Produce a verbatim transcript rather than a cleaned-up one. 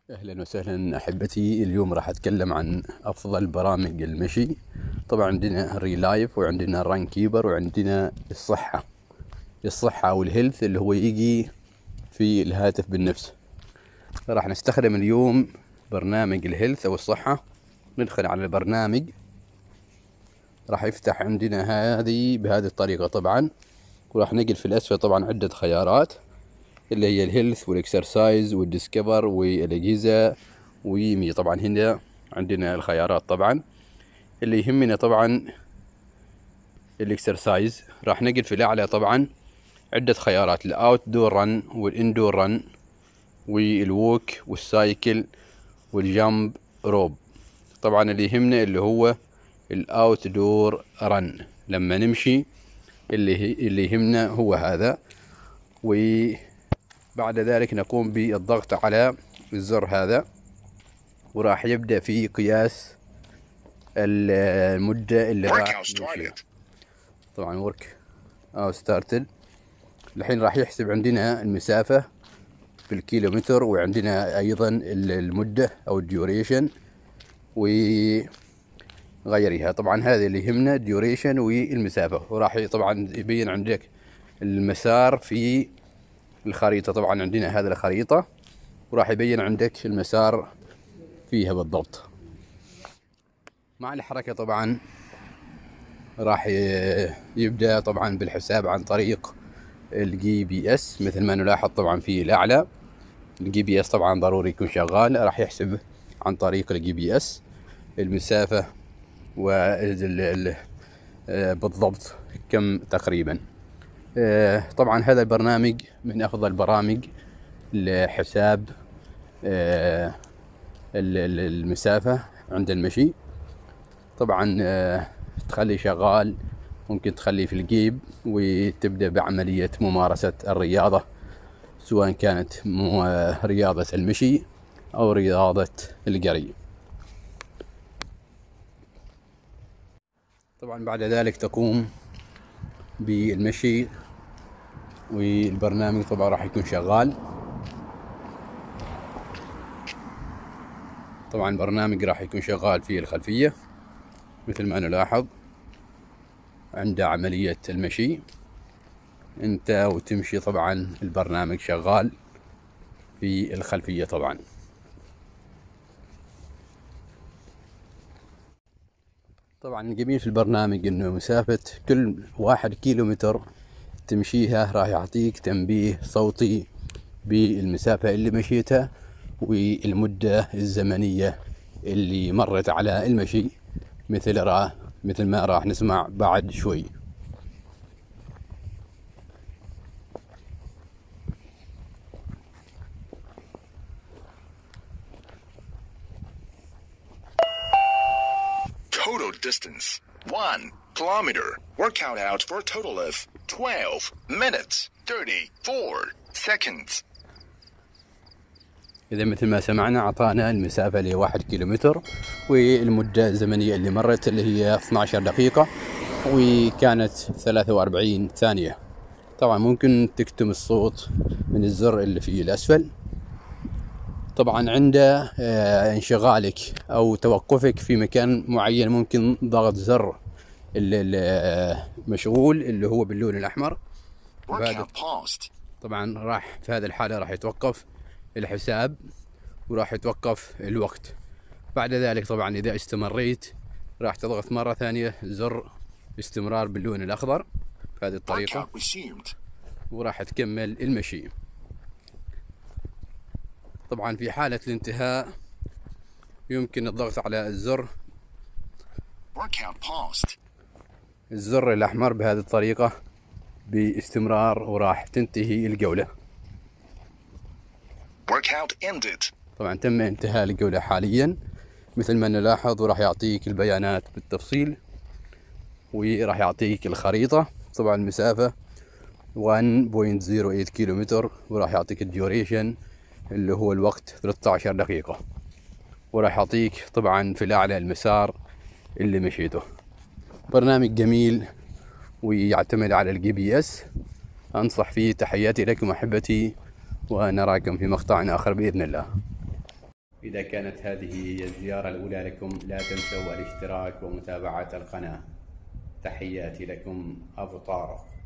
اهلا وسهلا احبتي. اليوم راح اتكلم عن افضل برامج المشي. طبعا عندنا الريلايف وعندنا الران كيبر وعندنا الصحة الصحة والهيلث اللي هو يجي في الهاتف بالنفس. راح نستخدم اليوم برنامج الهيلث او الصحة. ندخل على البرنامج، راح يفتح عندنا هذه بهذه الطريقة طبعا، وراح نجد في الاسفل طبعا عدة خيارات اللي هي الهيلث والاكسرسايز والديسكفر والاجهزه ويمي. طبعا هنا عندنا الخيارات طبعا اللي يهمنا طبعا الاكسرسايز. راح نجد في الاعلى طبعا عده خيارات، الاوت دور رن والاندور رن والووك والسايكل والجامب روب. طبعا اللي يهمنا اللي هو الاوت دور رن، لما نمشي اللي اللي يهمنا هو هذا. و بعد ذلك نقوم بالضغط على الزر هذا، وراح يبدأ في قياس المدة اللي راح نمشيها. طبعا ورك او ستارتد. الحين راح يحسب عندنا المسافة بالكيلومتر، وعندنا ايضا المدة او الديوريشن وغيرها. طبعا هذا اللي يهمنا الديوريشن والمسافة. وراح طبعا يبين عندك المسار في الخريطة. طبعا عندنا هذه الخريطة وراح يبين عندك المسار فيها بالضبط. مع الحركة طبعا راح يبدأ طبعا بالحساب عن طريق الجي بي اس، مثل ما نلاحظ طبعا في الأعلى الجي بي اس طبعا ضروري يكون شغال. راح يحسب عن طريق الجي بي اس المسافة وبالضبط كم تقريبا. طبعا هذا البرنامج من افضل البرامج لحساب المسافة عند المشي. طبعا تخليه شغال، ممكن تخليه في الجيب وتبدأ بعملية ممارسة الرياضة، سواء كانت رياضة المشي او رياضة الجري. طبعا بعد ذلك تقوم بالمشي والبرنامج طبعا راح يكون شغال. طبعا البرنامج راح يكون شغال في الخلفية مثل ما نلاحظ عند عملية المشي انت وتمشي. طبعا البرنامج شغال في الخلفية. طبعا طبعا الجميل في البرنامج انه مسافة كل واحد كيلو متر تمشيها راح يعطيك تنبيه صوتي بالمسافة اللي مشيتها والمدة الزمنية اللي مرت على المشي، مثل راح مثل ما راح نسمع بعد شوي. Total distance one kilometer. Workout out for a total of twelve minutes thirty-four seconds. إذا مثل ما سمعنا أعطانا المسافة اللي واحد كيلومتر والمدة الزمنية اللي مرت اللي هي اثنتا عشرة دقيقة وكانت ثلاثة وأربعين ثانية. طبعا ممكن تكتم الصوت من الزر اللي في الأسفل. طبعا عند انشغالك أو توقفك في مكان معين ممكن ضغط زر المشغول اللي هو باللون الأحمر. طبعا راح في هذه الحالة راح يتوقف الحساب وراح يتوقف الوقت. بعد ذلك طبعا إذا استمريت راح تضغط مرة ثانية زر استمرار باللون الأخضر بهذه الطريقة وراح تكمل المشي. طبعا في حالة الانتهاء يمكن الضغط على الزر الزر الأحمر بهذه الطريقة باستمرار وراح تنتهي الجولة. طبعا تم انتهاء الجولة حاليا مثل ما نلاحظ، وراح يعطيك البيانات بالتفصيل وراح يعطيك الخريطة. طبعا المسافة واحد فاصلة صفر ثمانية كيلومتر وراح يعطيك الديوريشن اللي هو الوقت ثلاثة عشر دقيقة، وراح يعطيك طبعا في الأعلى المسار اللي مشيته. برنامج جميل ويعتمد على الجي بي اس، أنصح فيه. تحياتي لكم أحبتي، ونراكم في مقطع آخر بإذن الله. إذا كانت هذه هي الزيارة الأولى لكم لا تنسوا الاشتراك ومتابعة القناة. تحياتي لكم أبو طارق.